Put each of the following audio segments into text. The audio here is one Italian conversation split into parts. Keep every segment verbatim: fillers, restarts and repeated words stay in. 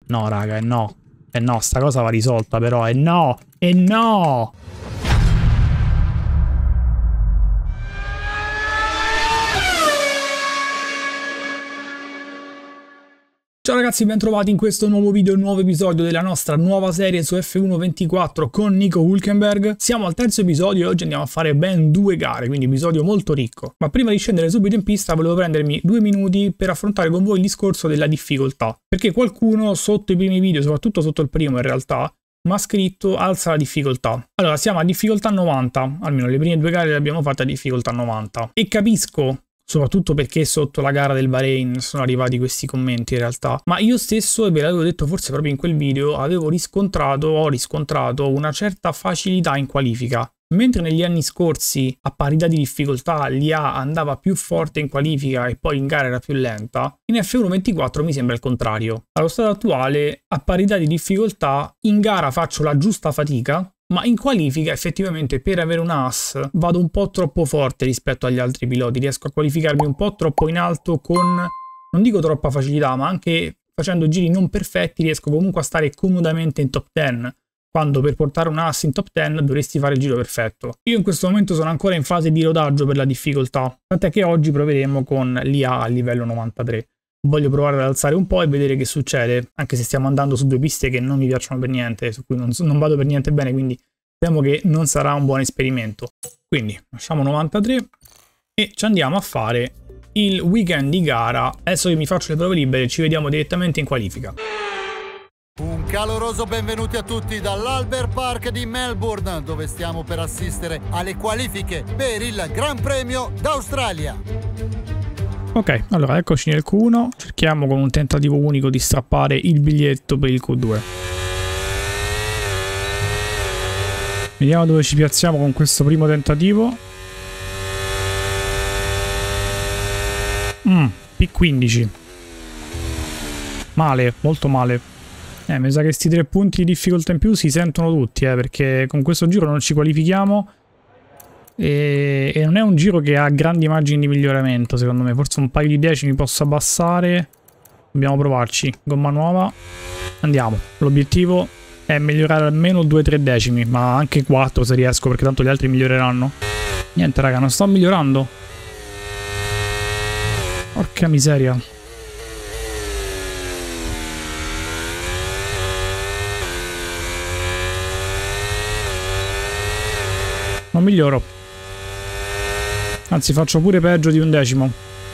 No, raga, e no. E no, sta cosa va risolta però, e no, e no! Ciao ragazzi, ben trovati in questo nuovo video, nuovo episodio della nostra nuova serie su F uno ventiquattro con Nico Hülkenberg. Siamo al terzo episodio e oggi andiamo a fare ben due gare, quindi episodio molto ricco. Ma prima di scendere subito in pista volevo prendermi due minuti per affrontare con voi il discorso della difficoltà. Perché qualcuno sotto i primi video, soprattutto sotto il primo in realtà, mi ha scritto alza la difficoltà. Allora siamo a difficoltà novanta, almeno le prime due gare le abbiamo fatte a difficoltà novanta. E capisco, soprattutto perché sotto la gara del Bahrain sono arrivati questi commenti in realtà, ma io stesso, e ve l'avevo detto forse proprio in quel video, avevo riscontrato, ho riscontrato una certa facilità in qualifica. Mentre negli anni scorsi a parità di difficoltà l'I A andava più forte in qualifica e poi in gara era più lenta, in F uno ventiquattro mi sembra il contrario. Allo stato attuale, a parità di difficoltà, in gara faccio la giusta fatica, ma in qualifica effettivamente per avere un as vado un po' troppo forte rispetto agli altri piloti, riesco a qualificarmi un po' troppo in alto con, non dico troppa facilità, ma anche facendo giri non perfetti riesco comunque a stare comodamente in top dieci, quando per portare un as in top dieci dovresti fare il giro perfetto. Io in questo momento sono ancora in fase di rodaggio per la difficoltà, tant'è che oggi proveremo con l'I A a livello novantatré. Voglio provare ad alzare un po' e vedere che succede, anche se stiamo andando su due piste che non mi piacciono per niente, su cui non, non vado per niente bene, quindi temo che non sarà un buon esperimento. Quindi lasciamo novantatré e ci andiamo a fare il weekend di gara. Adesso che mi faccio le prove libere ci vediamo direttamente in qualifica. Un caloroso benvenuti a tutti dall'Albert Park di Melbourne, dove stiamo per assistere alle qualifiche per il Gran Premio d'Australia. Ok, allora eccoci nel Q uno, cerchiamo con un tentativo unico di strappare il biglietto per il Q due. Vediamo dove ci piazziamo con questo primo tentativo. Mm, P quindici. Male, molto male. Eh, mi sa che questi tre punti di difficoltà in più si sentono tutti, eh, perché con questo giro non ci qualifichiamo. E, e non è un giro che ha grandi margini di miglioramento, secondo me. Forse un paio di decimi posso abbassare. Dobbiamo provarci. Gomma nuova. Andiamo. L'obiettivo è migliorare almeno due tre decimi, ma anche quattro se riesco, perché tanto gli altri miglioreranno. Niente raga, non sto migliorando. Porca miseria. Non miglioro. Anzi, faccio pure peggio di un decimo.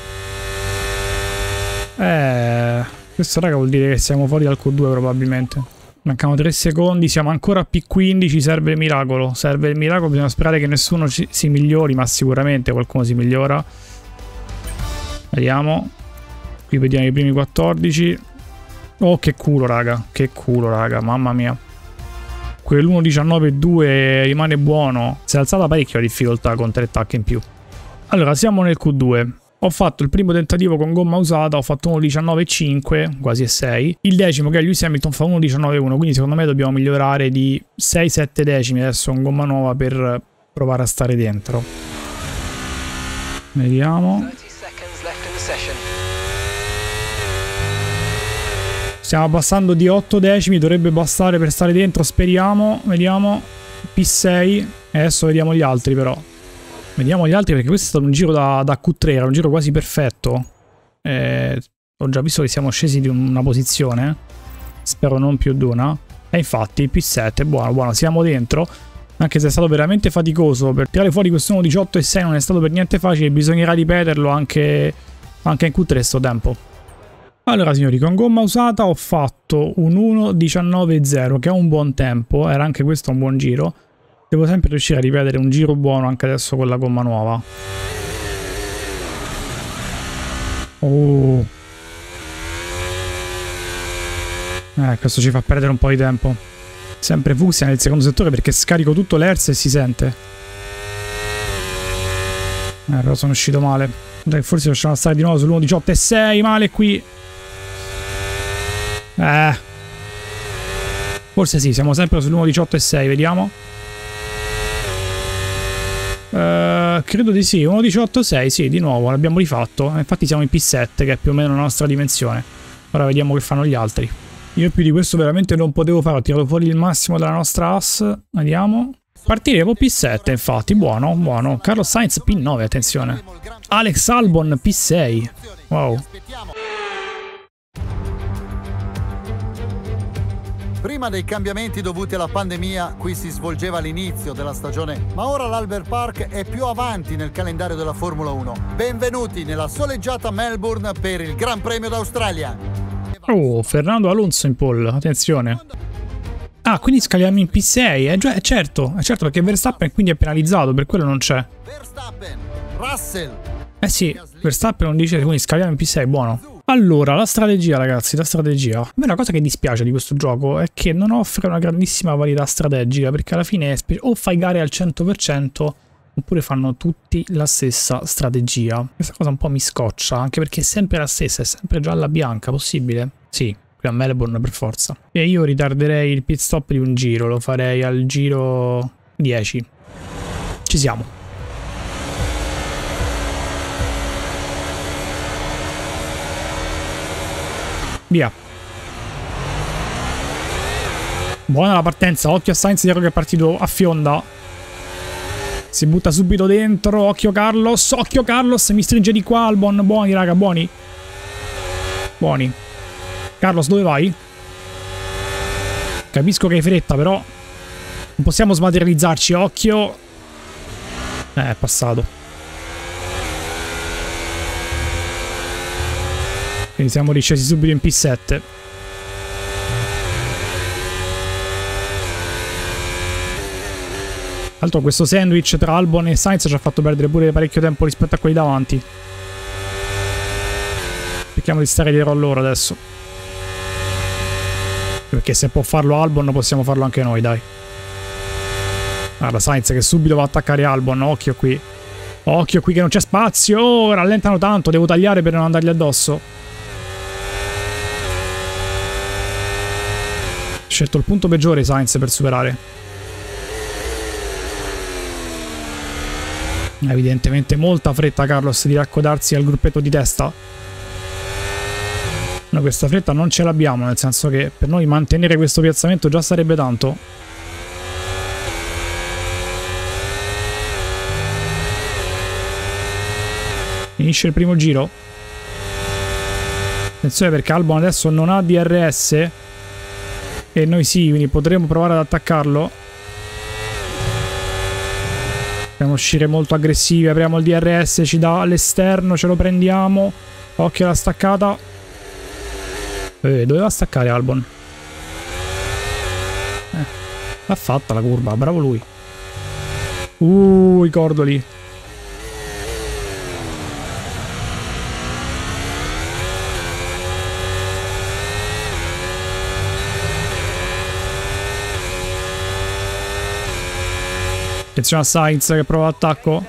Eh, questo raga vuol dire che siamo fuori dal Q due probabilmente. Mancano tre secondi, siamo ancora a P quindici, serve il miracolo. Serve il miracolo, bisogna sperare che nessuno ci, si migliori, ma sicuramente qualcuno si migliora. Vediamo. Qui vediamo i primi quattordici. Oh, che culo raga, che culo raga, mamma mia. Quell'uno diciannove due rimane buono. Si è alzata parecchio la difficoltà con tre tacche in più. Allora, siamo nel Q due. Ho fatto il primo tentativo con gomma usata, ho fatto uno diciannove cinque, quasi sei. Il decimo, che è Lewis Hamilton, fa uno diciannove uno, quindi secondo me dobbiamo migliorare di sei sette decimi adesso con gomma nuova per provare a stare dentro. Vediamo. Stiamo abbassando di otto decimi, dovrebbe bastare per stare dentro, speriamo. Vediamo. P sei. E adesso vediamo gli altri però. Vediamo gli altri perché questo è stato un giro da, da Q tre, era un giro quasi perfetto. Eh, ho già visto che siamo scesi di una posizione. Spero non più di una. E infatti P sette, buono, buono, siamo dentro. Anche se è stato veramente faticoso. Per tirare fuori questo uno diciotto e sei non è stato per niente facile. Bisognerà ripeterlo anche, anche in Q tre sto tempo. Allora signori, con gomma usata ho fatto un uno diciannove zero, che è un buon tempo. Era anche questo un buon giro. Devo sempre riuscire a ripetere un giro buono anche adesso con la gomma nuova. Oh. Eh, questo ci fa perdere un po' di tempo. Sempre fucsia nel secondo settore perché scarico tutto l'E R S e si sente. Eh, però sono uscito male. Dai, forse lasciamo stare di nuovo sull'uno diciotto e sei, male qui. Eh. Forse sì, siamo sempre sull'uno diciotto e sei, vediamo. Uh, credo di sì, uno diciotto sei, sì, di nuovo, l'abbiamo rifatto. Infatti siamo in P sette, che è più o meno la nostra dimensione. Ora vediamo che fanno gli altri. Io più di questo veramente non potevo fare, ho tirato fuori il massimo della nostra ass, vediamo. Partiremo P sette, infatti, buono, buono. Carlos Sainz P nove, attenzione. Alex Albon P sei, wow. Prima dei cambiamenti dovuti alla pandemia, qui si svolgeva l'inizio della stagione, ma ora l'Albert Park è più avanti nel calendario della Formula uno. Benvenuti nella soleggiata Melbourne per il Gran Premio d'Australia. Oh, Fernando Alonso in pole, attenzione. Ah, quindi scaliamo in P sei, eh, già, certo, è certo perché Verstappen quindi è penalizzato, per quello non c'è. Verstappen, Russell. Eh sì, Verstappen non dice, quindi scaliamo in P sei, buono. Allora, la strategia, ragazzi, la strategia. A me una cosa che dispiace di questo gioco è che non offre una grandissima varietà strategica, perché alla fine o fai gare al cento per cento oppure fanno tutti la stessa strategia. Questa cosa un po' mi scoccia, anche perché è sempre la stessa, è sempre gialla bianca, possibile? Sì, qui a Melbourne per forza. E io ritarderei il pit stop di un giro, lo farei al giro dieci. Ci siamo. Via. Buona la partenza, occhio a Sainz dietro che è partito a fionda. Si butta subito dentro, occhio Carlos, occhio Carlos, mi stringe di qua Albon, buoni raga, buoni. Buoni. Carlos, dove vai? Capisco che hai fretta, però non possiamo smaterializzarci, occhio. Eh, è passato. Quindi siamo riscesi subito in P sette. Tra l'altro questo sandwich tra Albon e Sainz ci ha fatto perdere pure parecchio tempo rispetto a quelli davanti. Cerchiamo di stare dietro a loro adesso. Perché se può farlo Albon possiamo farlo anche noi, dai. Guarda Sainz che subito va a attaccare Albon, occhio qui. Occhio qui che non c'è spazio, oh, rallentano tanto, devo tagliare per non andargli addosso. Ha scelto il punto peggiore Sainz per superare. Evidentemente molta fretta Carlos di raccodarsi al gruppetto di testa. Noi questa fretta non ce l'abbiamo, nel senso che per noi mantenere questo piazzamento già sarebbe tanto. Finisce il primo giro. Attenzione perché Albon adesso non ha D R S. E noi sì, quindi potremo provare ad attaccarlo. Dobbiamo uscire molto aggressivi, apriamo il D R S, ci dà all'esterno, ce lo prendiamo. Occhio alla staccata. Eh, doveva staccare Albon. Eh, l'ha fatta la curva, bravo lui. Uh, i cordoli. Attenzione a Sainz che prova l'attacco.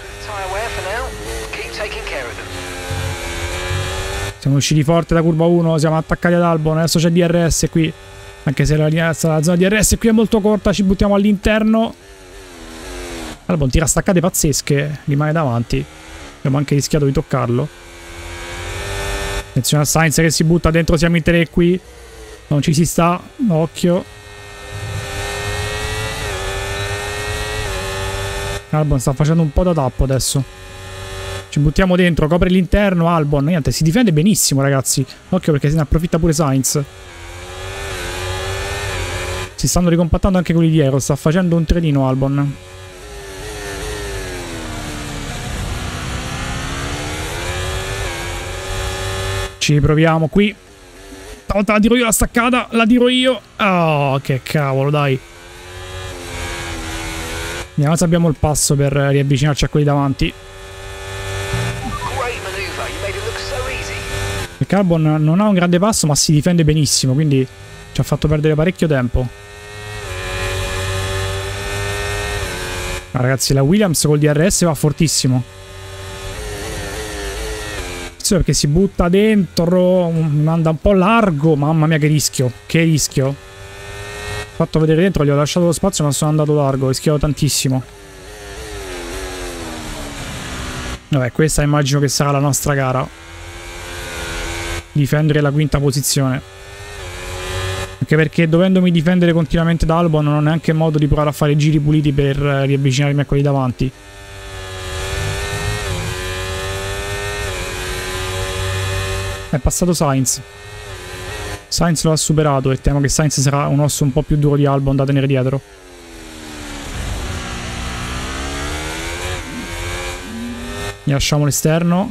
Siamo usciti forte da curva uno, siamo attaccati ad Albon, adesso c'è D R S qui. Anche se la, la zona D R S qui è molto corta, ci buttiamo all'interno. Albon tira staccate pazzesche, rimane davanti. Abbiamo anche rischiato di toccarlo. Attenzione a Sainz che si butta dentro, siamo in tre qui. Non ci si sta, occhio. Albon sta facendo un po' da tappo adesso. Ci buttiamo dentro, copre l'interno Albon. Niente, si difende benissimo ragazzi. Occhio perché se ne approfitta pure Sainz. Si stanno ricompattando anche quelli dietro. Sta facendo un trenino Albon. Ci proviamo qui. Stavolta la tiro io la staccata. La tiro io. Oh, che cavolo, dai. Vediamo se abbiamo il passo per riavvicinarci a quelli davanti. Perché Albon non ha un grande passo ma si difende benissimo, quindi ci ha fatto perdere parecchio tempo. Ma ragazzi, la Williams col D R S va fortissimo. Perché si butta dentro, mi manda un po' largo. Mamma mia che rischio, che rischio. Ho fatto vedere dentro, gli ho lasciato lo spazio ma sono andato largo, ho rischiato tantissimo. Vabbè, questa immagino che sarà la nostra gara. Difendere la quinta posizione. Anche perché dovendomi difendere continuamente da Albon non ho neanche modo di provare a fare giri puliti per riavvicinarmi a quelli davanti. È passato Sainz. Sainz lo ha superato e temo che Sainz sarà un osso un po' più duro di Albon da tenere dietro. Gli lasciamo l'esterno.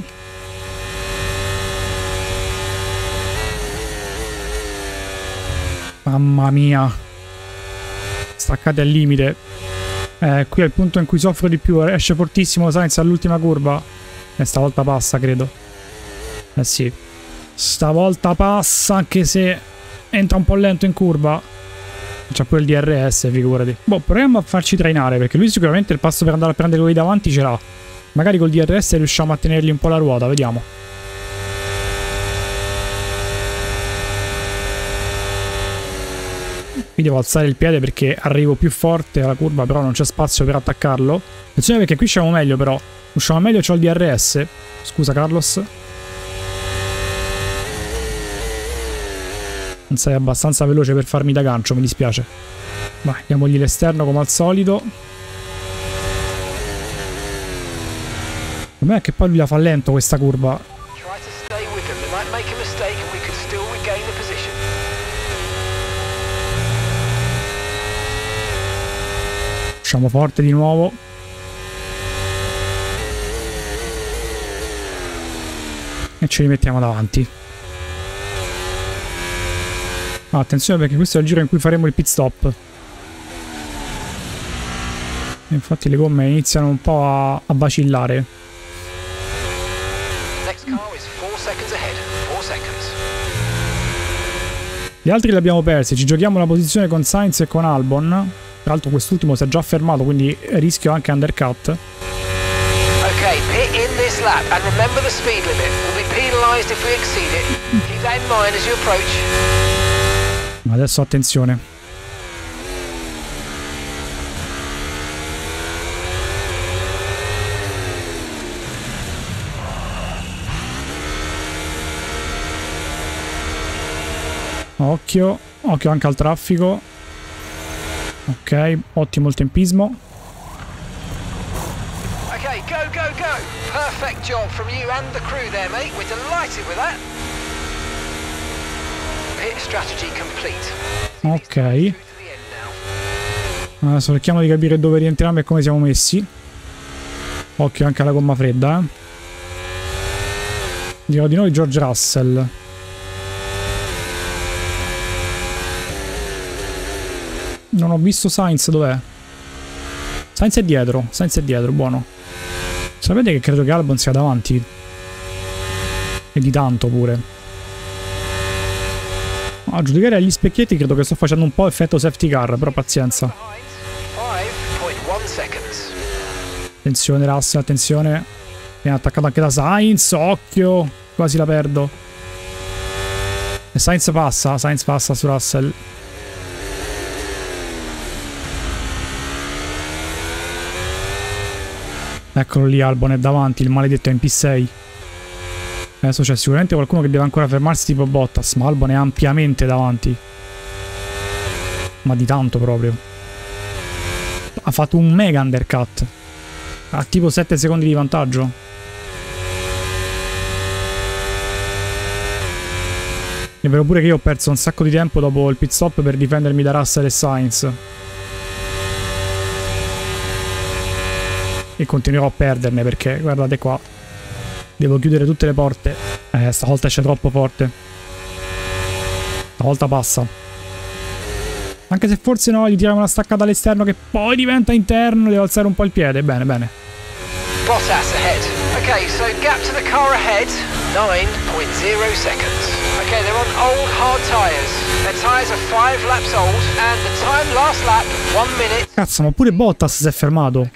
Mamma mia. Staccati al limite. Eh, qui è il punto in cui soffro di più. Esce fortissimo Sainz all'ultima curva. E stavolta passa, credo. Eh sì. Stavolta passa, anche se entra un po' lento in curva. C'ha pure il D R S, figurati. Boh, proviamo a farci trainare, perché lui sicuramente il passo per andare a prendere quelli davanti ce l'ha. Magari col D R S riusciamo a tenergli un po' la ruota, vediamo. Qui devo alzare il piede perché arrivo più forte alla curva, però non c'è spazio per attaccarlo. Attenzione perché qui usciamo meglio però. Usciamo meglio, c'ho il D R S. Scusa Carlos. Non sei abbastanza veloce per farmi da gancio, mi dispiace. Vai, diamogli l'esterno come al solito. Per me è che poi lui la fa lento questa curva. Usciamo forte di nuovo. E ci rimettiamo davanti. Ah, attenzione perché questo è il giro in cui faremo il pit stop. E infatti le gomme iniziano un po' a, a vacillare. Gli altri li abbiamo persi, ci giochiamo la posizione con Sainz e con Albon. Tra l'altro quest'ultimo si è già fermato, quindi rischio anche undercut. Ok, pit in this lap and remember the speed limit. We'll be penalized if we exceed it. Keep that in mind as you approach. Adesso attenzione. Occhio, occhio anche al traffico. Ok, ottimo il tempismo. Ok, go, go, go. Perfect job from you and the crew there, mate. We're delighted with that. Pit strategy complete. Ok. Adesso cerchiamo di capire dove rientriamo e come siamo messi. Occhio anche alla gomma fredda, eh. Dirò di noi George Russell. Non ho visto Sainz, dov'è? Sainz è dietro, Sainz è dietro, buono. Sapete che credo che Albon sia davanti? E di tanto pure. A giudicare agli specchietti credo che sto facendo un po' effetto safety car, però pazienza. Attenzione Russell, attenzione. Viene attaccato anche da Sainz, occhio. Quasi la perdo. E Sainz passa, Sainz passa su Russell. Eccolo lì, Albon è davanti, il maledetto è in P sei. Adesso c'è sicuramente qualcuno che deve ancora fermarsi tipo Bottas, ma Albon è ampiamente davanti. Ma di tanto proprio. Ha fatto un mega undercut. Ha tipo sette secondi di vantaggio. È vero pure che io ho perso un sacco di tempo dopo il pit stop per difendermi da Russell e Sainz. E continuerò a perderne perché, guardate qua, devo chiudere tutte le porte. Eh, stavolta esce troppo forte. Stavolta passa. Anche se forse no, gli tiriamo una staccata all'esterno che poi diventa interno, devo alzare un po' il piede. Bene, bene. Bottas ahead. Ok, so gap to the car ahead, nine point zero seconds. Ok, they're on old hard tires. Their tires are five laps old and the time last lap one minute. Cazzo, ma pure Bottas si è fermato.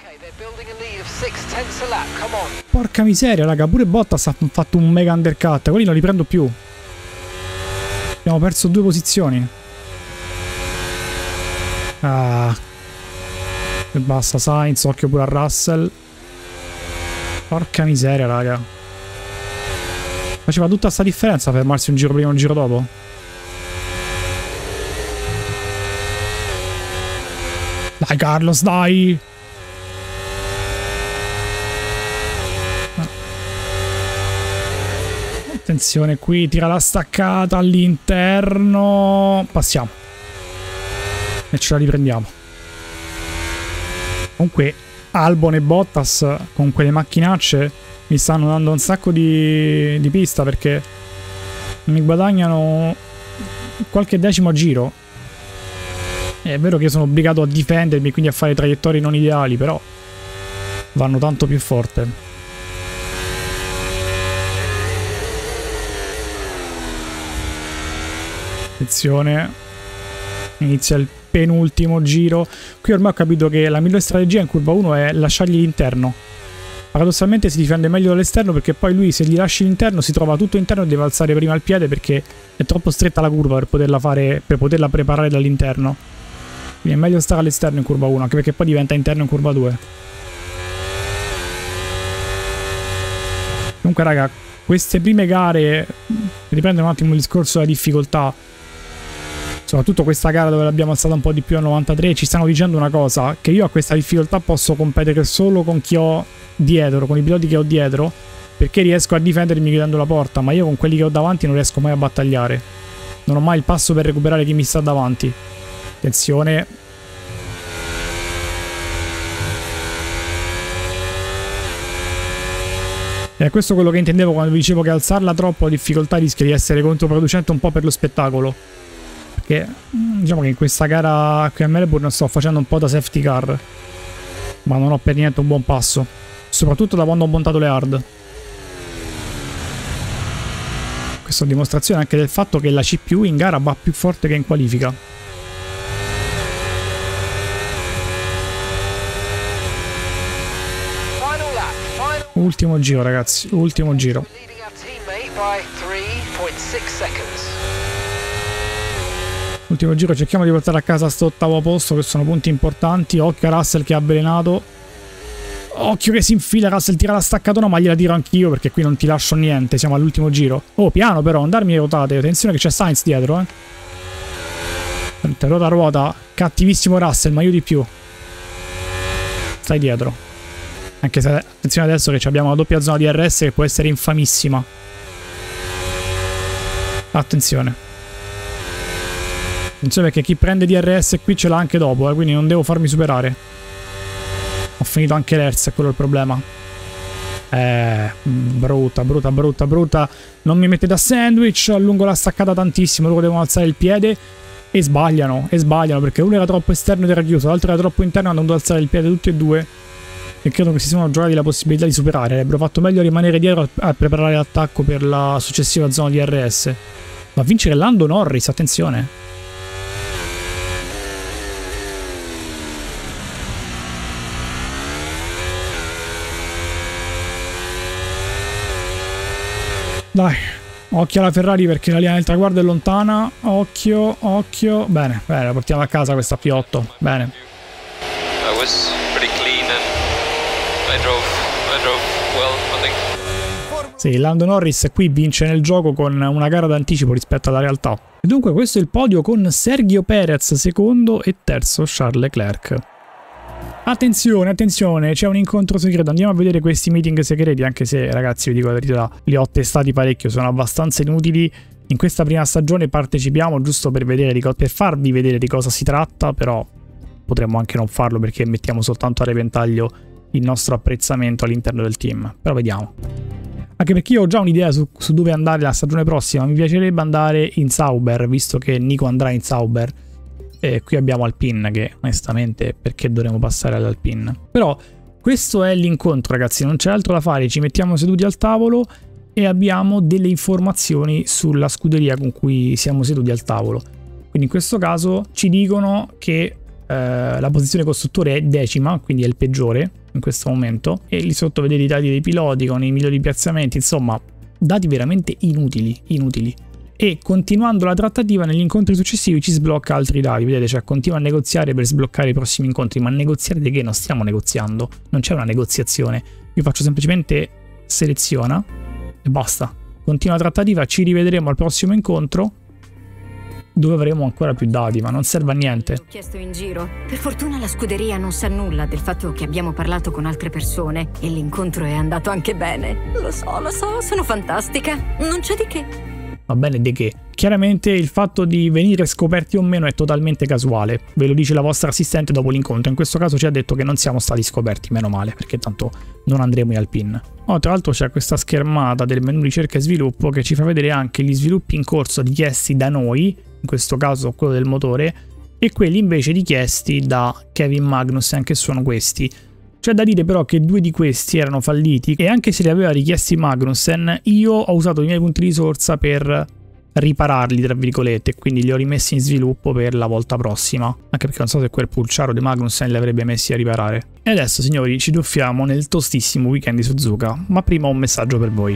Porca miseria, raga, pure Bottas ha fatto un mega undercut. Quelli non li prendo più. Abbiamo perso due posizioni. Ah. E basta, Sainz, occhio pure a Russell. Porca miseria, raga. Faceva tutta sta differenza fermarsi un giro prima e un giro dopo. Dai Carlos, dai! Attenzione qui, tira la staccata all'interno. Passiamo. E ce la riprendiamo. Comunque Albon e Bottas con quelle macchinacce mi stanno dando un sacco di, di pista, perché mi guadagnano qualche decimo a giro. È vero che sono obbligato a difendermi, quindi a fare traiettorie non ideali, però vanno tanto più forte. Attenzione, inizia il penultimo giro. Qui ormai ho capito che la migliore strategia in curva uno è lasciargli l'interno. Paradossalmente si difende meglio dall'esterno, perché poi lui, se gli lasci l'interno, si trova tutto interno e deve alzare prima il piede, perché è troppo stretta la curva per poterla fare, per poterla preparare dall'interno. Quindi è meglio stare all'esterno in curva uno, anche perché poi diventa interno in curva due. Comunque raga, queste prime gare, riprendere un attimo il discorso della difficoltà, soprattutto questa gara dove l'abbiamo alzata un po' di più a novantatré, ci stanno dicendo una cosa, che io a questa difficoltà posso competere solo con chi ho dietro, con i piloti che ho dietro, perché riesco a difendermi chiudendo la porta, ma io con quelli che ho davanti non riesco mai a battagliare. Non ho mai il passo per recuperare chi mi sta davanti. Attenzione. E questo è quello che intendevo quando vi dicevo che alzarla troppo a difficoltà rischia di essere controproducente un po' per lo spettacolo. Perché diciamo che in questa gara qui a Melbourne sto facendo un po' da safety car, ma non ho per niente un buon passo, soprattutto da quando ho montato le hard. Questa è dimostrazione anche del fatto che la C P U in gara va più forte che in qualifica. Ultimo giro ragazzi, ultimo giro. Ultimo giro, cerchiamo di portare a casa sto ottavo posto, che sono punti importanti. Occhio a Russell che è avvelenato. Occhio che si infila, Russell tira la staccatona, ma gliela tiro anch'io perché qui non ti lascio niente, siamo all'ultimo giro. Oh, piano però, non darmi le rotate, attenzione che c'è Sainz dietro, eh. Ruota a ruota, cattivissimo Russell, ma io di più. Stai dietro. Anche se attenzione adesso che abbiamo la doppia zona di R S che può essere infamissima. Attenzione. Attenzione perché chi prende D R S qui ce l'ha anche dopo, eh, quindi non devo farmi superare. Ho finito anche l'Hertz, è quello il problema. Eh, brutta, brutta, brutta, brutta. Non mi mettete a sandwich, allungo la staccata tantissimo, loro devono alzare il piede e sbagliano, e sbagliano perché uno era troppo esterno ed era chiuso, l'altro era troppo interno e hanno dovuto alzare il piede tutti e due. E credo che si siano giocati la possibilità di superare. Avrebbero fatto meglio a rimanere dietro a preparare l'attacco per la successiva zona di R S. Ma vincere Lando Norris, attenzione. Dai, occhio alla Ferrari perché la linea del traguardo è lontana. Occhio, occhio. Bene, bene, la portiamo a casa questa P otto. Bene. I was pretty clean and I drove, I drove well, I think. Sì, Lando Norris qui vince nel gioco con una gara d'anticipo rispetto alla realtà. E dunque questo è il podio con Sergio Perez secondo e terzo Charles Leclerc. Attenzione, attenzione, c'è un incontro segreto, andiamo a vedere questi meeting segreti, anche se ragazzi vi dico la verità, li ho testati parecchio, sono abbastanza inutili. In questa prima stagione partecipiamo giusto per, vedere di per farvi vedere di cosa si tratta, però potremmo anche non farlo perché mettiamo soltanto a repentaglio il nostro apprezzamento all'interno del team, però vediamo. Anche perché io ho già un'idea su, su dove andare la stagione prossima, mi piacerebbe andare in Sauber, visto che Nico andrà in Sauber. E qui abbiamo Alpine che onestamente perché dovremmo passare all'Alpine. Però questo è l'incontro ragazzi, non c'è altro da fare, ci mettiamo seduti al tavolo e abbiamo delle informazioni sulla scuderia con cui siamo seduti al tavolo. Quindi in questo caso ci dicono che eh, la posizione costruttore è decima, quindi è il peggiore in questo momento, e lì sotto vedete i dati dei piloti con i migliori piazzamenti, insomma dati veramente inutili, inutili. E continuando la trattativa negli incontri successivi ci sblocca altri dati, vedete, cioè continua a negoziare per sbloccare i prossimi incontri, ma negoziare di che? Non stiamo negoziando, non c'è una negoziazione, io faccio semplicemente seleziona e basta. Continua la trattativa, ci rivedremo al prossimo incontro dove avremo ancora più dati, ma non serve a niente. Ho chiesto in giro. Per fortuna la scuderia non sa nulla del fatto che abbiamo parlato con altre persone e l'incontro è andato anche bene. Lo so, lo so, sono fantastica. Non c'è di che. Va bene di che. Chiaramente il fatto di venire scoperti o meno è totalmente casuale, ve lo dice la vostra assistente dopo l'incontro, in questo caso ci ha detto che non siamo stati scoperti, meno male, perché tanto non andremo in Alpine. Oh, tra l'altro c'è questa schermata del menu ricerca e sviluppo che ci fa vedere anche gli sviluppi in corso richiesti da noi, in questo caso quello del motore, e quelli invece richiesti da Kevin Magnussen, che sono questi. C'è da dire però che due di questi erano falliti e anche se li aveva richiesti Magnussen, io ho usato i miei punti di risorsa per ripararli, tra virgolette, quindi li ho rimessi in sviluppo per la volta prossima, anche perché non so se quel pulciaro di Magnussen li avrebbe messi a riparare. E adesso, signori, ci tuffiamo nel tostissimo weekend di Suzuka, ma prima un messaggio per voi.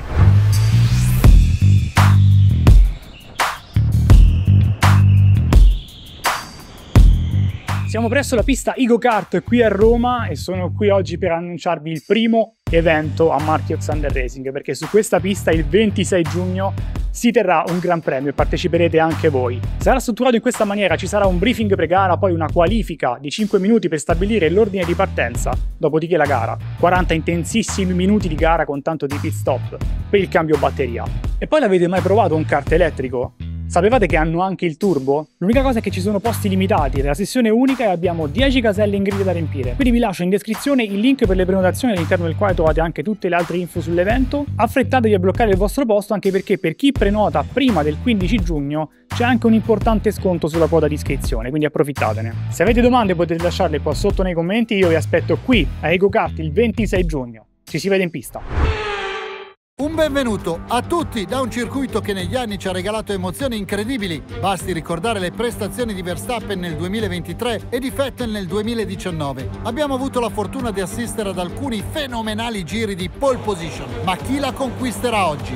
Siamo presso la pista Ego-Kart qui a Roma e sono qui oggi per annunciarvi il primo evento a marchio Xander Racing, perché su questa pista il ventisei giugno si terrà un gran premio e parteciperete anche voi. Sarà strutturato in questa maniera: ci sarà un briefing pre-gara, poi una qualifica di cinque minuti per stabilire l'ordine di partenza, dopodiché la gara, quaranta intensissimi minuti di gara con tanto di pit stop per il cambio batteria. E poi l'avete mai provato un kart elettrico? Sapevate che hanno anche il turbo? L'unica cosa è che ci sono posti limitati, la sessione è unica e abbiamo dieci caselle in griglia da riempire. Quindi vi lascio in descrizione il link per le prenotazioni, all'interno del quale trovate anche tutte le altre info sull'evento. Affrettatevi a bloccare il vostro posto, anche perché per chi prenota prima del quindici giugno c'è anche un importante sconto sulla quota di iscrizione, quindi approfittatene. Se avete domande potete lasciarle qua sotto nei commenti, io vi aspetto qui a Ego-Kart il ventisei giugno. Ci si vede in pista. Un benvenuto a tutti da un circuito che negli anni ci ha regalato emozioni incredibili. Basti ricordare le prestazioni di Verstappen nel duemilaventitré e di Vettel nel duemiladiciannove. Abbiamo avuto la fortuna di assistere ad alcuni fenomenali giri di pole position, ma chi la conquisterà oggi?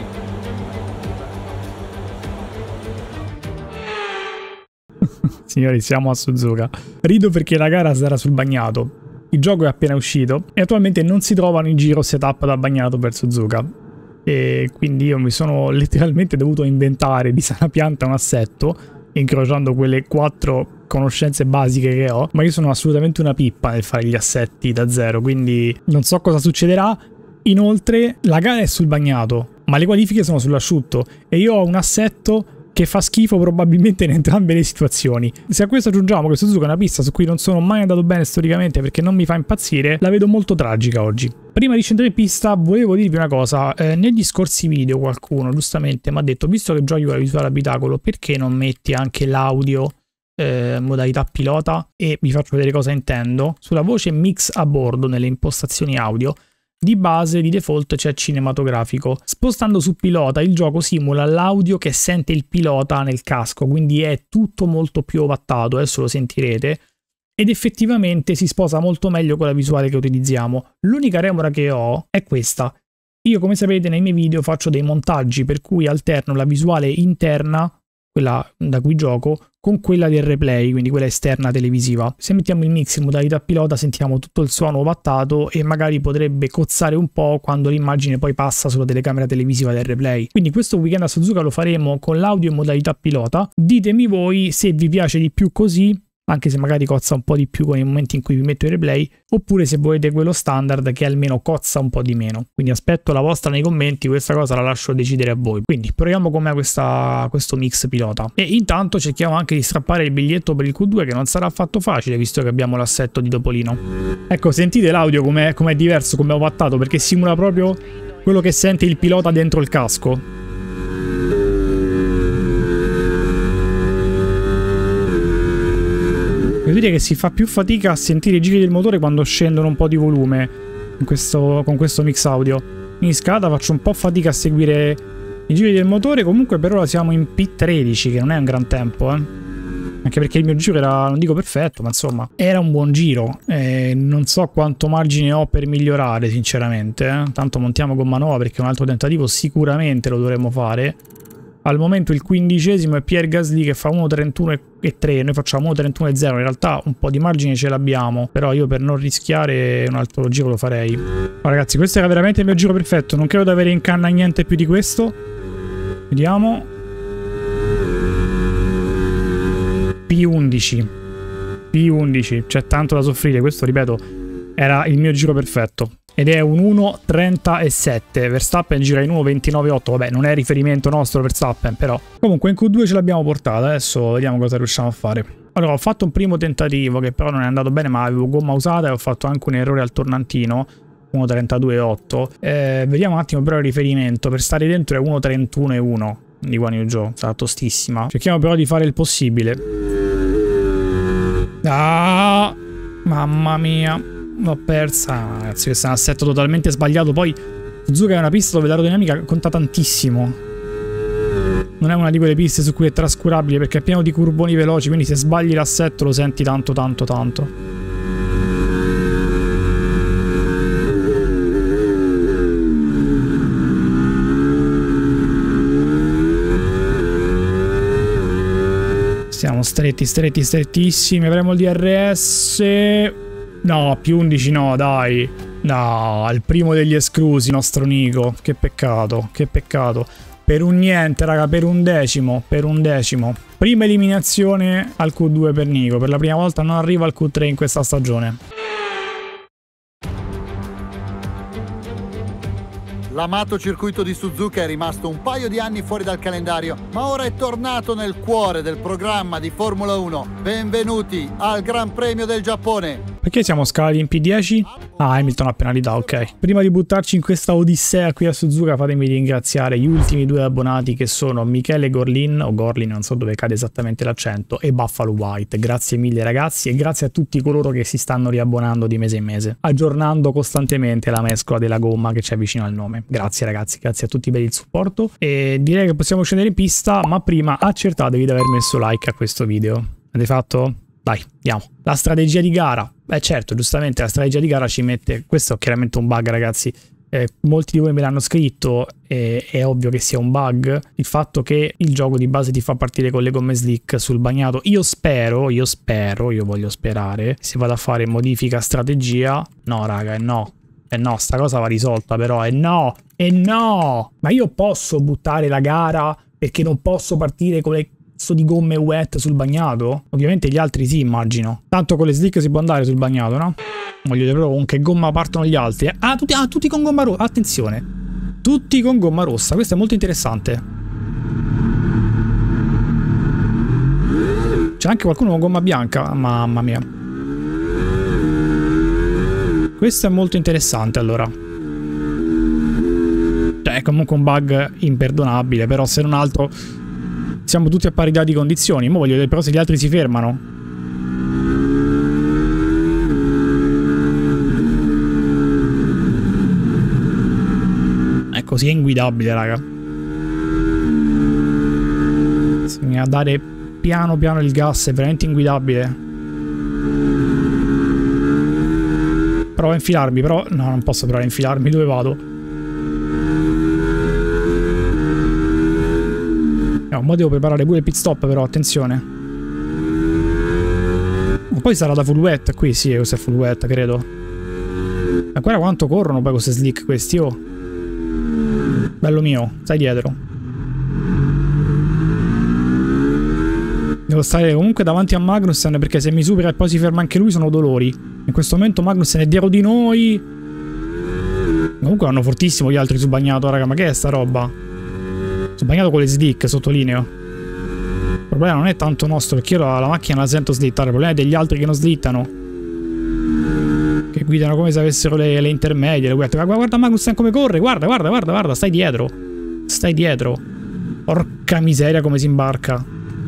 Signori, siamo a Suzuka. Rido perché la gara sarà sul bagnato. Il gioco è appena uscito e attualmente non si trovano in giro setup da bagnato per Suzuka. E quindi io mi sono letteralmente dovuto inventare di sana pianta un assetto, incrociando quelle quattro conoscenze basiche che ho, ma io sono assolutamente una pippa nel fare gli assetti da zero, quindi non so cosa succederà. Inoltre la gara è sul bagnato, ma le qualifiche sono sull'asciutto e io ho un assetto che fa schifo probabilmente in entrambe le situazioni. Se a questo aggiungiamo che Suzuka è una pista su cui non sono mai andato bene storicamente perché non mi fa impazzire, la vedo molto tragica oggi. Prima di scendere in pista volevo dirvi una cosa: eh, negli scorsi video qualcuno giustamente mi ha detto, visto che giochi con la visuale abitacolo, perché non metti anche l'audio eh, modalità pilota? E vi faccio vedere cosa intendo. Sulla voce mix a bordo, nelle impostazioni audio, di base, di default c'è cinematografico. Spostando su pilota il gioco simula l'audio che sente il pilota nel casco, quindi è tutto molto più ovattato, adesso lo sentirete, ed effettivamente si sposa molto meglio con la visuale che utilizziamo. L'unica remora che ho è questa. Io, come sapete, nei miei video faccio dei montaggi per cui alterno la visuale interna, quella da cui gioco, con quella del replay, quindi quella esterna televisiva. Se mettiamo il mix in modalità pilota sentiamo tutto il suono ovattato e magari potrebbe cozzare un po' quando l'immagine poi passa sulla telecamera televisiva del replay. Quindi questo weekend a Suzuka lo faremo con l'audio in modalità pilota. Ditemi voi se vi piace di più così, anche se magari cozza un po' di più con i momenti in cui vi metto il replay, oppure se volete quello standard che almeno cozza un po' di meno. Quindi aspetto la vostra nei commenti, questa cosa la lascio decidere a voi. Quindi proviamo com'è questa, questo mix pilota. E intanto cerchiamo anche di strappare il biglietto per il Q due, che non sarà affatto facile visto che abbiamo l'assetto di Topolino. Ecco, sentite l'audio com'è com diverso, come ovattato, perché simula proprio quello che sente il pilota dentro il casco. Devo dire che si fa più fatica a sentire i giri del motore quando scendono un po' di volume in questo, con questo mix audio. In scalata faccio un po' fatica a seguire i giri del motore, comunque per ora siamo in P tredici, che non è un gran tempo, eh. Anche perché il mio giro era, non dico perfetto, ma insomma, era un buon giro. E non so quanto margine ho per migliorare, sinceramente, eh. Tanto montiamo gomma nuova perché un altro tentativo sicuramente lo dovremmo fare. Al momento il quindicesimo è Pierre Gasly che fa uno trentuno e tre, noi facciamo uno trentuno e zero, in realtà un po' di margine ce l'abbiamo, però io per non rischiare un altro giro lo farei. Ma ragazzi, questo era veramente il mio giro perfetto, non credo di avere in canna niente più di questo. Vediamo. P undici. P undici, c'è tanto da soffrire. Questo, ripeto, era il mio giro perfetto. Ed è un uno trentasette. Verstappen gira in uno ventinove otto. Vabbè, non è riferimento nostro Verstappen, però. Comunque in Q due ce l'abbiamo portata. Adesso vediamo cosa riusciamo a fare. Allora, ho fatto un primo tentativo che però non è andato bene, ma avevo gomma usata e ho fatto anche un errore al tornantino. uno trentadue otto. Eh, vediamo un attimo però il riferimento. Per stare dentro è uno trentuno uno di Guan Yu Zhou. Sarà tostissima. Cerchiamo però di fare il possibile. Ah, mamma mia. L'ho persa, ragazzi, questo è un assetto totalmente sbagliato. Poi Suzuka è una pista dove l'aerodinamica conta tantissimo. Non è una di quelle piste su cui è trascurabile perché è pieno di curboni veloci, quindi se sbagli l'assetto lo senti tanto tanto tanto. Siamo stretti, stretti, strettissimi. Avremo il D R S. No, più undici no, dai. No, il primo degli esclusi, nostro Nico. Che peccato, che peccato. Per un niente, raga, per un decimo, per un decimo. Prima eliminazione al Q due per Nico. Per la prima volta non arriva al Q tre in questa stagione. L'amato circuito di Suzuka è rimasto un paio di anni fuori dal calendario, ma ora è tornato nel cuore del programma di Formula uno. Benvenuti al Gran Premio del Giappone. Perché siamo scalati in P dieci? Ah, Hamilton ha penalità, ok. Prima di buttarci in questa odissea qui a Suzuka, fatemi ringraziare gli ultimi due abbonati che sono Michele Gorlin, o Gorlin, non so dove cade esattamente l'accento, e Buffalo White. Grazie mille ragazzi e grazie a tutti coloro che si stanno riabbonando di mese in mese, aggiornando costantemente la mescola della gomma che c'è vicino al nome. Grazie ragazzi, grazie a tutti per il supporto e direi che possiamo scendere in pista, ma prima accertatevi di aver messo like a questo video. Avete fatto? Dai, andiamo. La strategia di gara. Beh certo, giustamente la strategia di gara ci mette... Questo è chiaramente un bug ragazzi. Eh, molti di voi me l'hanno scritto e è ovvio che sia un bug. Il fatto che il gioco di base ti fa partire con le gomme slick sul bagnato. Io spero, io spero, io voglio sperare, se vado a fare modifica strategia... No raga, no. E no, sta cosa va risolta però. E no, e no. Ma io posso buttare la gara perché non posso partire con le... di gomme wet sul bagnato? Ovviamente gli altri sì, immagino. Tanto con le slick si può andare sul bagnato, no? Voglio vedere proprio con che gomma partono gli altri. Eh? Ah, tutti, ah, tutti con gomma rossa. Attenzione. Tutti con gomma rossa. Questo è molto interessante. C'è anche qualcuno con gomma bianca. Mamma mia. Questo è molto interessante, allora. Cioè, è comunque un bug imperdonabile, però se non altro... Siamo tutti a parità di condizioni. Mo voglio vedere però se gli altri si fermano. È così, è inguidabile, raga. Bisogna dare piano piano il gas, è veramente inguidabile. Provo a infilarmi, però... No, non posso provare a infilarmi. Dove vado? No, ma devo preparare pure il pit stop però, attenzione. Ma poi sarà da full wet qui, sì, questo è full wet, credo. Ma guarda quanto corrono poi queste slick questi, oh. Bello mio, stai dietro. Devo stare comunque davanti a Magnussen perché se mi supera e poi si ferma anche lui sono dolori. In questo momento Magnussen è dietro di noi. Comunque vanno fortissimo gli altri sul bagnato, raga, ma che è sta roba? Bagnato con le slick, sottolineo. Il problema non è tanto nostro, perché io la, la macchina la sento slittare. Il problema è degli altri che non slittano, che guidano come se avessero le, le intermedie. Guarda, guarda Magnussen come corre. Guarda, guarda, guarda, guarda. Stai dietro. Stai dietro. Porca miseria come si imbarca.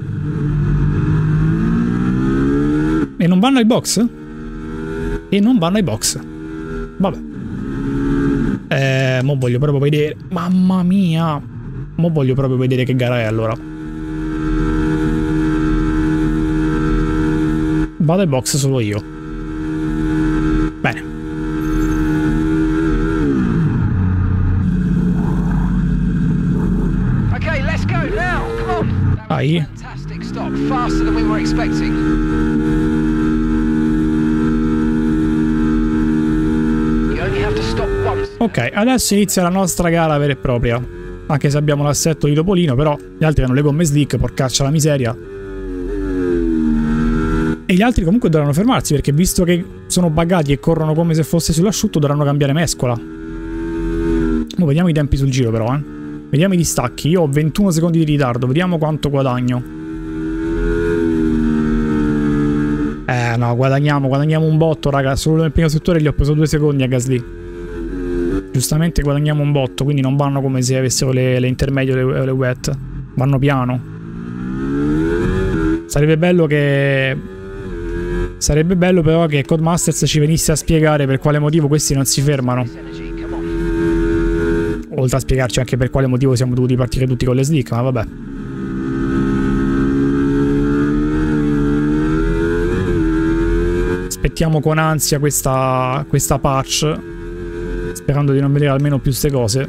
E non vanno ai box? E non vanno ai box. Vabbè. Eh, mo voglio proprio vedere. Mamma mia. Mo voglio proprio vedere che gara è allora. Vado ai box solo io. Bene. Okay, let's go now. Come on. Dai. Fantastic stop, faster than we were expecting. You only have to stop once. Ok, adesso inizia la nostra gara vera e propria. Anche se abbiamo l'assetto di Topolino, però gli altri hanno le gomme slick, porcaccia la miseria. E gli altri comunque dovranno fermarsi, perché visto che sono buggati e corrono come se fosse sull'asciutto, dovranno cambiare mescola. Mo vediamo i tempi sul giro però, eh. Vediamo i distacchi. Io ho ventuno secondi di ritardo, vediamo quanto guadagno. Eh no, guadagniamo, guadagniamo un botto, raga. Solo nel primo settore gli ho preso due secondi a Gasly. Giustamente guadagniamo un botto, quindi non vanno come se avessero le, le intermedie o le, le wet. Vanno piano. Sarebbe bello che... Sarebbe bello però che Codemasters ci venisse a spiegare per quale motivo questi non si fermano. Oltre a spiegarci anche per quale motivo siamo dovuti partire tutti con le slick, ma vabbè. Aspettiamo con ansia questa, questa patch, sperando di non vedere almeno più ste cose.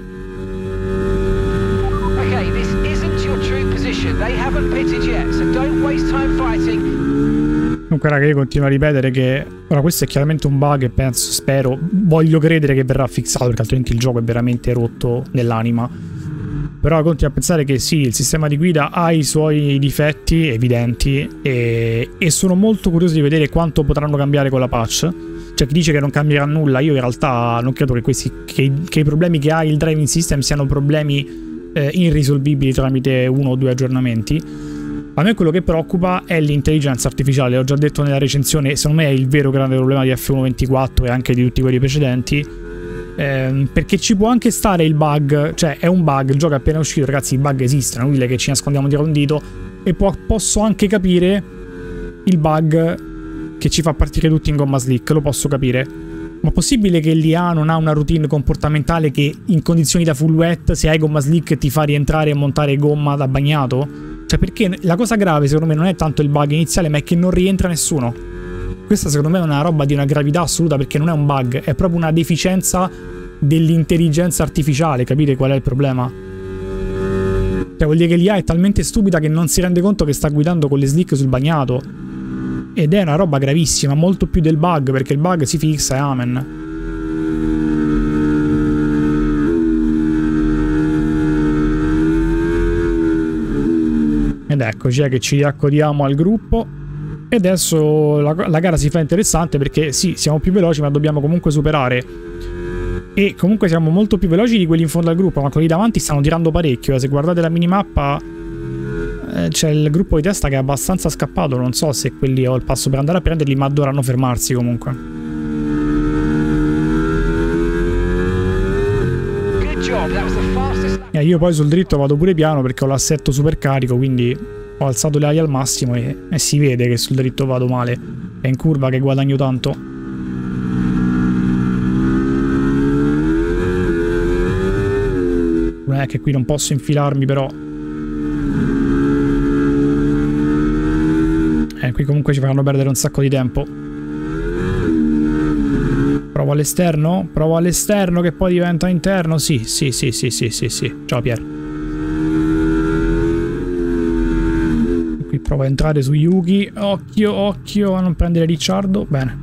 Okay, this isn't your true position. They haven't pitted yet, so don't waste time fighting. Comunque raga, io continuo a ripetere che ora questo è chiaramente un bug e penso, spero, voglio credere che verrà fissato, perché altrimenti il gioco è veramente rotto nell'anima. Però continuo a pensare che sì, il sistema di guida ha i suoi difetti evidenti e, e sono molto curioso di vedere quanto potranno cambiare con la patch. Cioè chi dice che non cambierà nulla, io in realtà non credo che, questi, che, che i problemi che ha il driving system siano problemi eh, irrisolvibili tramite uno o due aggiornamenti. A me quello che preoccupa è l'intelligenza artificiale, l'ho già detto nella recensione, secondo me è il vero grande problema di F uno ventiquattro e anche di tutti quelli precedenti, ehm, perché ci può anche stare il bug, cioè è un bug, il gioco è appena uscito, ragazzi, i bug esistono, non è che ci nascondiamo dietro un dito, e può, posso anche capire il bug che ci fa partire tutti in gomma slick, lo posso capire. Ma è possibile che l'I A non ha una routine comportamentale che in condizioni da full wet, se hai gomma slick, ti fa rientrare e montare gomma da bagnato? Cioè perché la cosa grave secondo me non è tanto il bug iniziale, ma è che non rientra nessuno. Questa secondo me è una roba di una gravità assoluta, perché non è un bug, è proprio una deficienza dell'intelligenza artificiale, capite qual è il problema? Cioè vuol dire che l'I A è talmente stupida che non si rende conto che sta guidando con le slick sul bagnato. Ed è una roba gravissima, molto più del bug, perché il bug si fissa e amen. Ed eccoci, è che ci riaccodiamo al gruppo. E adesso la, la gara si fa interessante, perché sì, siamo più veloci, ma dobbiamo comunque superare. E comunque siamo molto più veloci di quelli in fondo al gruppo, ma quelli davanti stanno tirando parecchio. Se guardate la minimappa, eh, c'è il gruppo di testa che è abbastanza scappato. Non so se quelli ho il passo per andare a prenderli, ma dovranno fermarsi comunque. E io poi sul dritto vado pure piano perché ho l'assetto super carico, quindi ho alzato le ali al massimo e, e si vede che sul dritto vado male. È in curva che guadagno tanto. Non è che qui non posso infilarmi però. Eh, qui comunque ci faranno perdere un sacco di tempo. Provo all'esterno? Provo all'esterno che poi diventa interno? Sì, sì, sì, sì, sì, sì, sì. Ciao Pier. Qui provo a entrare su Yuki. Occhio, occhio a non prendere Ricciardo. Bene.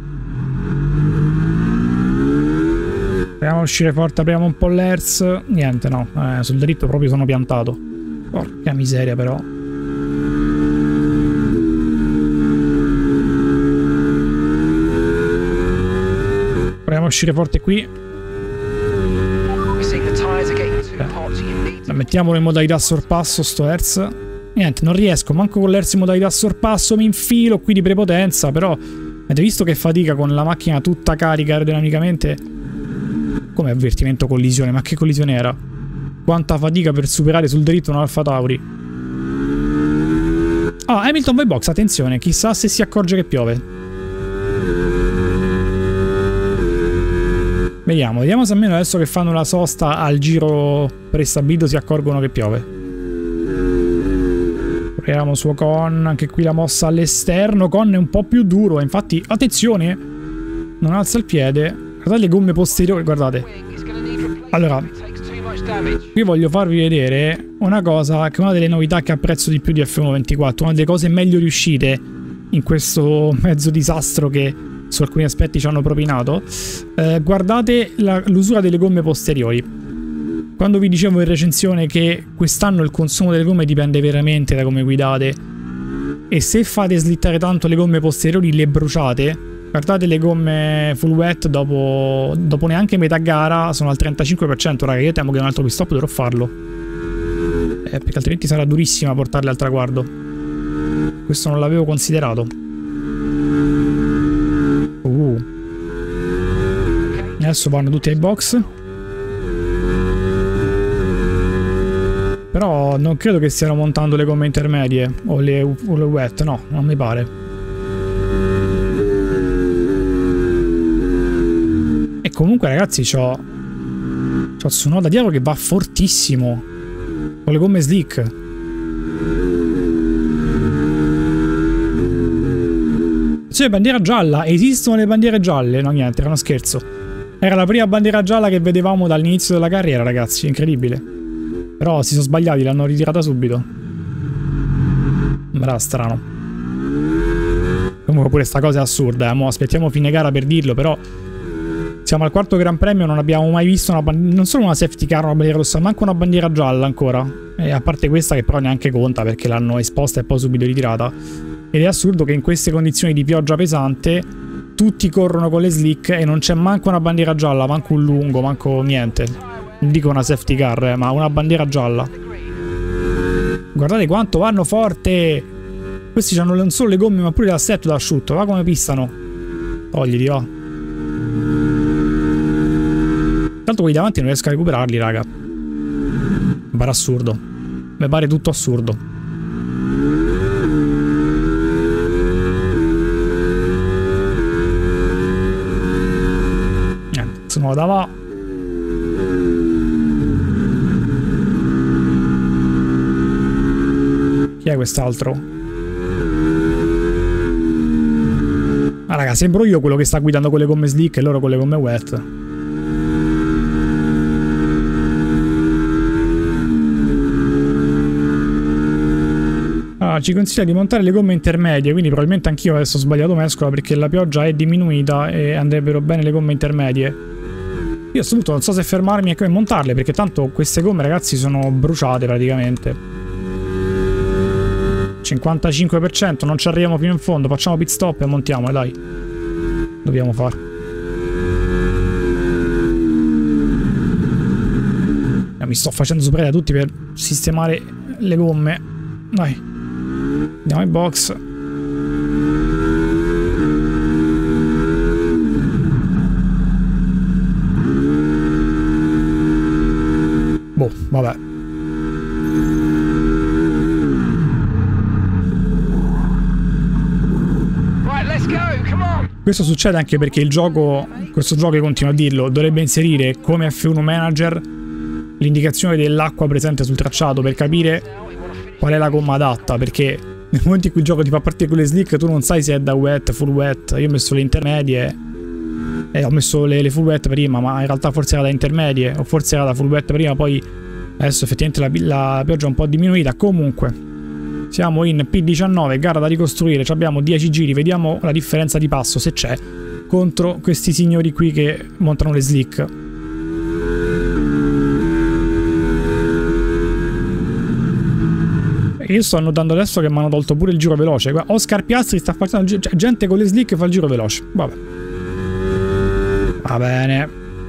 Proviamo a uscire forte, apriamo un po' l'Hertz. Niente, no. Eh, sul dritto proprio sono piantato. Porca miseria però. Proviamo a uscire forte qui. Eh. Mettiamolo in modalità sorpasso sto Hertz. Niente, non riesco, manco con l'Hertz in modalità sorpasso mi infilo qui di prepotenza, però avete visto che fatica con la macchina tutta carica aerodinamicamente? Come avvertimento collisione, ma che collisione era? Quanta fatica per superare sul dritto un Alfa Tauri. Ah, Hamilton by box, attenzione, chissà se si accorge che piove. Vediamo, vediamo se almeno adesso che fanno la sosta al giro prestabilito si accorgono che piove. Proviamo su Ocon, anche qui la mossa all'esterno. Ocon è un po' più duro, infatti, attenzione, non alza il piede. Guardate le gomme posteriori, guardate. Allora, qui voglio farvi vedere una cosa che è una delle novità che apprezzo di più di F uno ventiquattro, una delle cose meglio riuscite in questo mezzo disastro che su alcuni aspetti ci hanno propinato. Eh, guardate l'usura delle gomme posteriori. Quando vi dicevo in recensione che quest'anno il consumo delle gomme dipende veramente da come guidate, e se fate slittare tanto le gomme posteriori le bruciate. Guardate le gomme full wet dopo, dopo neanche metà gara sono al trentacinque per cento, raga. Io temo che un altro pit stop dovrò farlo, eh, perché altrimenti sarà durissima portarle al traguardo. Questo non l'avevo considerato. Uh. Adesso vanno tutti ai box. Però non credo che stiano montando le gomme intermedie o le, o le wet, no, non mi pare. E comunque ragazzi c'ho c'ho Tsunoda dietro che va fortissimo con le gomme slick. C'è bandiera gialla, esistono le bandiere gialle? No, niente, era uno scherzo. Era la prima bandiera gialla che vedevamo dall'inizio della carriera, ragazzi, incredibile. Però si sono sbagliati, l'hanno ritirata subito. Era strano. Comunque pure sta cosa è assurda, eh. Mo aspettiamo fine gara per dirlo, però siamo al quarto Gran Premio, non abbiamo mai visto una bandiera, non solo una safety car, una bandiera rossa, ma anche una bandiera gialla ancora. E a parte questa che però neanche conta perché l'hanno esposta e poi subito ritirata. Ed è assurdo che in queste condizioni di pioggia pesante tutti corrono con le slick e non c'è manco una bandiera gialla, manco un lungo, manco niente. Non dico una safety car, eh, ma una bandiera gialla. Guardate quanto vanno forte. Questi hanno non solo le gomme ma pure l'assetto da asciutto. Va come pistano. Togliti, va. Tanto quelli davanti non riesco a recuperarli, raga. Mi pare assurdo. Mi pare tutto assurdo. Niente, sono da va. Chi è quest'altro? Ah raga, sembro io quello che sta guidando con le gomme slick e loro con le gomme wet. Ah, ci consiglia di montare le gomme intermedie, quindi probabilmente anch'io adesso ho sbagliato mescola perché la pioggia è diminuita e andrebbero bene le gomme intermedie. Io a questo punto non so se fermarmi e montarle perché tanto queste gomme, ragazzi, sono bruciate praticamente. cinquantacinque per cento, non ci arriviamo fino in fondo, facciamo pit stop e montiamo, dai. Dobbiamo fare. Eh, mi sto facendo superare da tutti per sistemare le gomme. Dai. Andiamo ai box. Boh, vabbè. Questo succede anche perché il gioco, questo gioco, io continuo a dirlo, dovrebbe inserire come F uno Manager l'indicazione dell'acqua presente sul tracciato per capire qual è la gomma adatta, perché nel momento in cui il gioco ti fa partire con le slick tu non sai se è da wet, full wet. Io ho messo le intermedie e ho messo le, le full wet prima, ma in realtà forse era da intermedie o forse era da full wet prima, poi adesso effettivamente la, la pioggia è un po' diminuita. Comunque siamo in P diciannove, gara da ricostruire, abbiamo dieci giri, vediamo la differenza di passo se c'è contro questi signori qui che montano le slick. Io sto notando adesso che mi hanno tolto pure il giro veloce. Oscar Piastri sta facendo, cioè, gente con le slick fa il giro veloce. Vabbè. Va bene.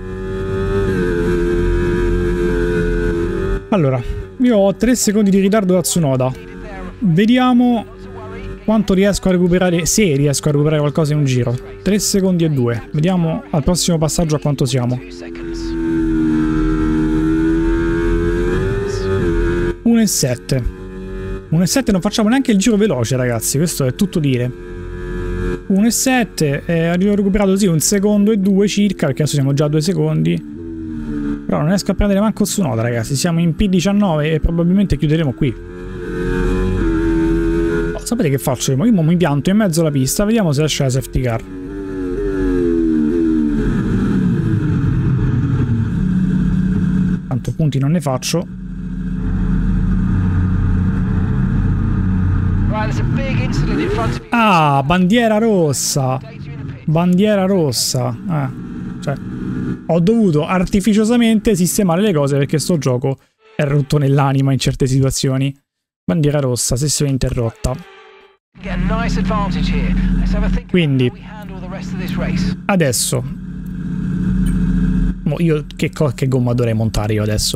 Allora, io ho tre secondi di ritardo da Tsunoda. Vediamo quanto riesco a recuperare, se riesco a recuperare qualcosa in un giro. tre secondi e due. Vediamo al prossimo passaggio a quanto siamo. uno e sette. uno e sette, non facciamo neanche il giro veloce, ragazzi, questo è tutto dire. uno e sette, eh, abbiamo recuperato sì un secondo e due circa, perché adesso siamo già a due secondi. Però non riesco a prendere manco Tsunoda, ragazzi, siamo in P diciannove e probabilmente chiuderemo qui. Sapete che faccio? Io mi pianto in mezzo alla pista, vediamo se esce la safety car. Tanto punti non ne faccio. Ah, bandiera rossa. Bandiera rossa. Eh, cioè, ho dovuto artificiosamente sistemare le cose perché sto gioco è rotto nell'anima in certe situazioni. Bandiera rossa, sessione interrotta. Quindi adesso mo io che, che gomma dovrei montare io adesso?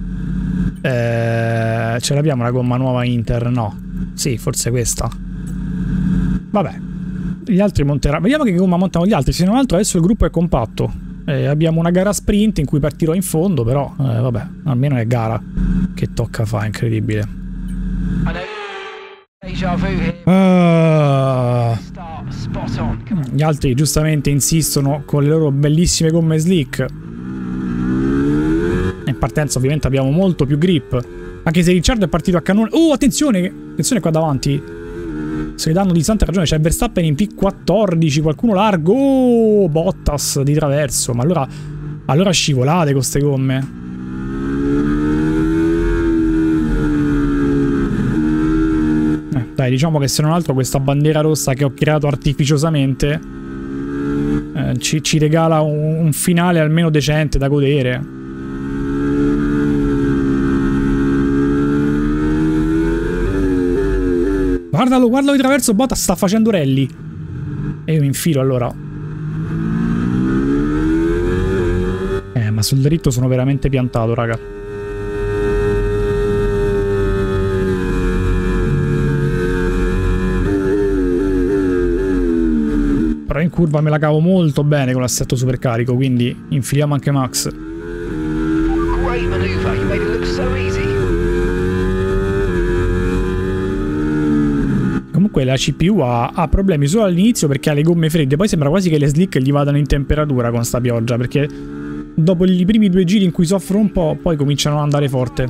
Eh, ce l'abbiamo una gomma nuova Inter? No. Sì, forse questa. Vabbè, gli altri monteranno. Vediamo che gomma montano gli altri. Se non altro adesso il gruppo è compatto. Eh, abbiamo una gara sprint in cui partirò in fondo, però eh, vabbè, almeno è gara che tocca fa, incredibile. Uh, gli altri giustamente insistono con le loro bellissime gomme slick. In partenza ovviamente abbiamo molto più grip, anche se Ricciardo è partito a cannone. Oh, attenzione, attenzione qua davanti, se danno di santa ragione, c'è Verstappen in P quattordici, qualcuno largo. Oh, Bottas di traverso, ma allora allora scivolate con queste gomme. Eh, dai, diciamo che se non altro questa bandiera rossa che ho creato artificiosamente eh, ci, ci regala un, un finale almeno decente da godere. Guardalo, guardalo di traverso, Bottas sta facendo rally. E io mi infilo allora. Eh, ma sul dritto sono veramente piantato, raga. Però in curva me la cavo molto bene con l'assetto supercarico, quindi infiliamo anche Max. Great maneuver, you made it look so easy. Comunque la C P U ha, ha problemi solo all'inizio perché ha le gomme fredde, poi sembra quasi che le slick gli vadano in temperatura con sta pioggia, perché dopo i primi due giri in cui soffrono un po', poi cominciano ad andare forte.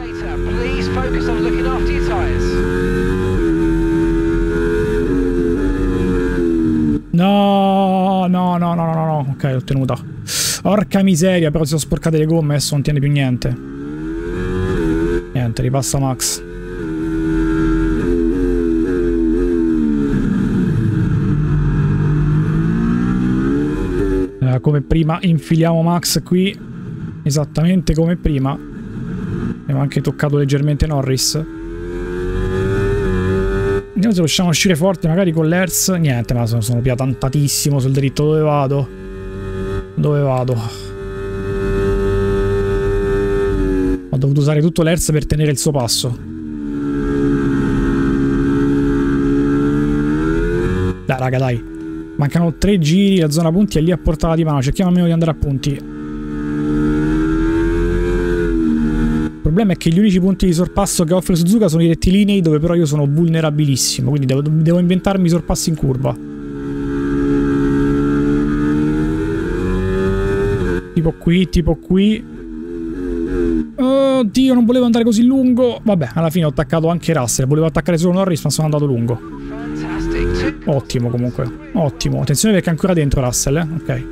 No, no, no, no, no, no, no, ok, l'ho tenuta. Porca miseria, però si sono sporcate le gomme, adesso non tiene più niente. Niente, ripassa Max. Come prima infiliamo Max qui, esattamente come prima. Abbiamo anche toccato leggermente Norris. Vediamo se riusciamo a uscire forte magari con l'Hertz. Niente, ma sono, sono piatantatissimo sul dritto. Dove vado? Dove vado? Ho dovuto usare tutto l'Hertz per tenere il suo passo. Dai raga, dai. Mancano tre giri, la zona punti è lì a portata di mano, cerchiamo almeno di andare a punti. Il problema è che gli unici punti di sorpasso che offre Suzuka sono i rettilinei, dove però io sono vulnerabilissimo, quindi devo, devo inventarmi sorpassi in curva. Tipo qui, tipo qui. Oddio, non volevo andare così lungo. Vabbè, alla fine ho attaccato anche Russell, volevo attaccare solo Norris ma sono andato lungo. Ottimo comunque, ottimo. Attenzione perché è ancora dentro Russell, eh? Ok.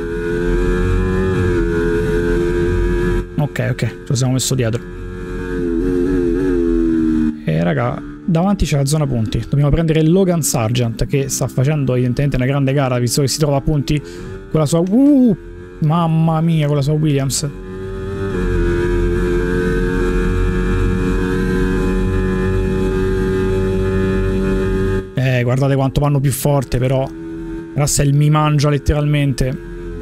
Ok, ok, ce lo siamo messo dietro. E raga, davanti c'è la zona punti. Dobbiamo prendere Logan Sargent, che sta facendo evidentemente una grande gara, visto che si trova a punti con la sua... Uh, mamma mia, con la sua Williams. Guardate quanto vanno più forte, però Russell mi mangia letteralmente.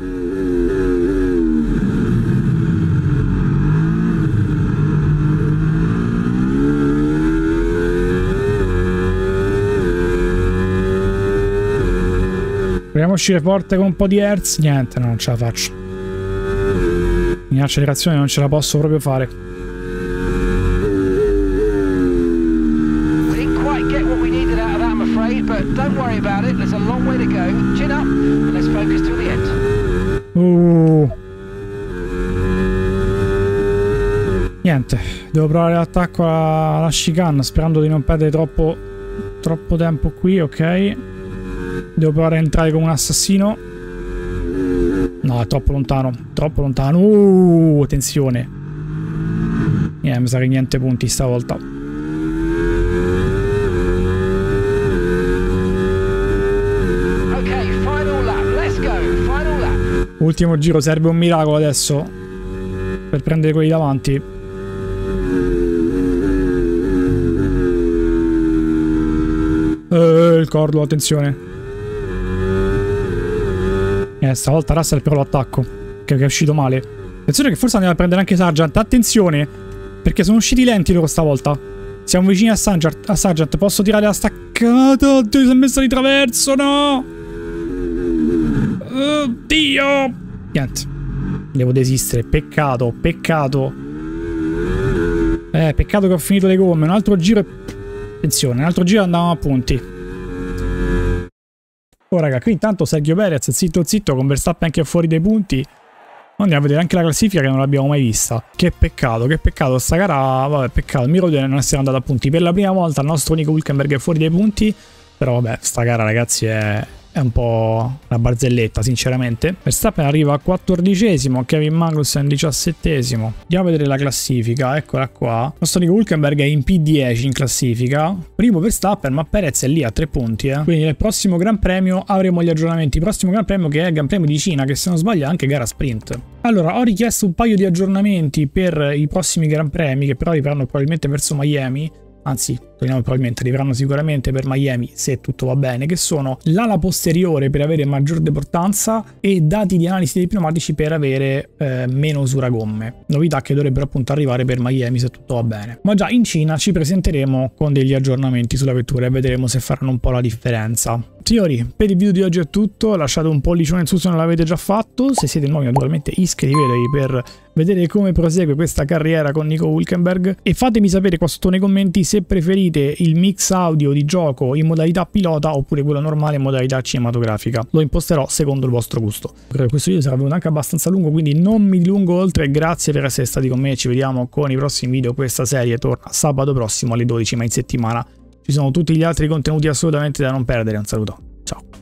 Proviamo a uscire forte con un po' di Hertz. Niente, no, non ce la faccio. In accelerazione non ce la posso proprio fare. Uh. Niente, devo provare l'attacco alla chicane sperando di non perdere troppo troppo tempo qui, ok. Devo provare a entrare come un assassino. No, è troppo lontano, troppo lontano. Uh, attenzione. Eh, mi sa che niente punti stavolta. Ultimo giro, serve un miracolo adesso per prendere quelli davanti. Uh, cordo, attenzione. Eh, stavolta Russell però l'attacco, che è uscito male. Attenzione che forse andiamo a prendere anche Sargent, attenzione, perché sono usciti lenti loro stavolta. Siamo vicini a Sargent, a Sargent. Posso tirare la staccata? Oddio, si è messa di traverso, no! Oddio! Niente. Devo desistere, peccato, peccato. Eh, peccato che ho finito le gomme. Un altro giro e... Attenzione, un altro giro e andiamo a punti. Oh raga, qui intanto Sergio Perez, zitto zitto, con Verstappen anche fuori dai punti. Andiamo a vedere anche la classifica che non l'abbiamo mai vista. Che peccato, che peccato. Sta gara, vabbè, peccato. Mi ricordo di non essere andato a punti. Per la prima volta il nostro Nico Hülkenberg è fuori dai punti. Però vabbè, sta gara ragazzi è... è un po' una barzelletta sinceramente. Verstappen arriva a quattordicesimo, Kevin Magnussen diciassettesimo. Andiamo a vedere la classifica, eccola qua. Il nostro Nico Hülkenberg è in P dieci in classifica, primo Verstappen, ma Perez è lì a tre punti, eh. Quindi nel prossimo Gran Premio avremo gli aggiornamenti. Il prossimo Gran Premio che è il Gran Premio di Cina, che se non sbaglio è anche gara sprint. Allora, ho richiesto un paio di aggiornamenti per i prossimi Gran Premi, che però arriveranno probabilmente verso Miami. Anzi, probabilmente arriveranno sicuramente per Miami se tutto va bene, che sono l'ala posteriore per avere maggior deportanza e dati di analisi dei pneumatici per avere eh, meno usura gomme. Novità che dovrebbero appunto arrivare per Miami se tutto va bene. Ma già in Cina ci presenteremo con degli aggiornamenti sulla vettura e vedremo se faranno un po' la differenza. Signori, per il video di oggi è tutto, lasciate un pollicione in su se non l'avete già fatto, se siete nuovi naturalmente iscrivetevi per vedere come prosegue questa carriera con Nico Hülkenberg e fatemi sapere qua sotto nei commenti se preferite il mix audio di gioco in modalità pilota oppure quello normale in modalità cinematografica. Lo imposterò secondo il vostro gusto. Credo che questo video sarà venuto anche abbastanza lungo, quindi non mi dilungo oltre, grazie per essere stati con me, ci vediamo con i prossimi video. Questa serie torna sabato prossimo alle dodici, ma in settimana ci sono tutti gli altri contenuti assolutamente da non perdere. Un saluto, ciao.